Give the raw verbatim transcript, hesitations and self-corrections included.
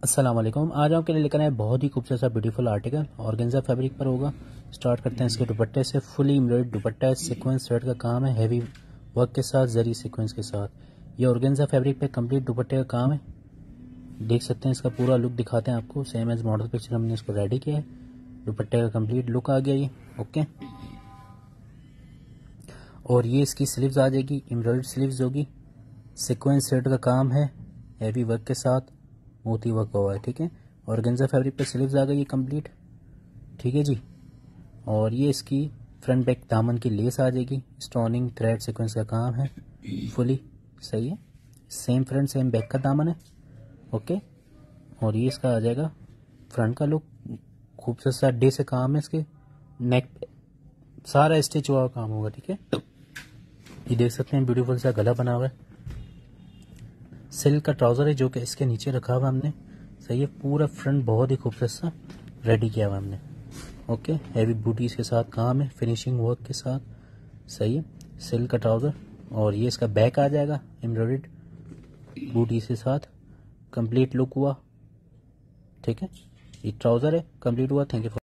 अस्सलाम वालेकुम। आज आपके लिए लेकर आए बहुत ही खूबसूरत सा ब्यूटीफुल आर्टिकल ऑर्गेन्जा फैब्रिक पर होगा। स्टार्ट करते हैं इसके दुपट्टे से। फुली एम्ब्रॉयडर्ड दुपट्टा है, सीक्वेंस थ्रेड का काम है, हैवी वर्क के साथ, जरी सीक्वेंस के साथ। ये ऑर्गेन्जा फैब्रिक पे कंप्लीट दुपट्टे का काम है। देख सकते हैं, इसका पूरा लुक दिखाते हैं आपको। सेम एज मॉडल पिक्चर हमने इसको रेडी किया है। दुपट्टे का कंप्लीट लुक आ गया ये। ओके, और ये इसकी स्लीव्स आ जाएगी, एम्ब्रॉयडर्ड स्लीव्स होगी, सीक्वेंस थ्रेड का काम है, हैवी वर्क के साथ, मोती वर्क हुआ है। ठीक है, ऑर्गेन्जा फैब्रिक पे स्लीव्स आ गई है कंप्लीट। ठीक है जी, और ये इसकी फ्रंट बैक दामन की लेस आ जाएगी, स्टोनिंग थ्रेड सीक्वेंस का काम है, फुली सही है। सेम फ्रंट सेम बैक का दामन है। ओके, और ये इसका आ जाएगा फ्रंट का लुक। खूबसूरत सा डे से काम है इसके नेक पे, सारा स्टिच हुआ काम होगा। ठीक है, ये देख सकते हैं ब्यूटीफुल सा गला बना हुआ है। सिल्क का ट्राउजर है जो कि इसके नीचे रखा हुआ हमने। सही है, पूरा फ्रंट बहुत ही खूबसूरत सा रेडी किया हुआ हमने। ओके, हैवी बूटीज के साथ काम है, फिनिशिंग वर्क के साथ। सही है, सिल्क का ट्राउजर, और ये इसका बैक आ जाएगा एम्ब्रॉयडर्ड बूटीज के साथ। कंप्लीट लुक हुआ। ठीक है, ये ट्राउजर है, कंप्लीट हुआ। Thank you.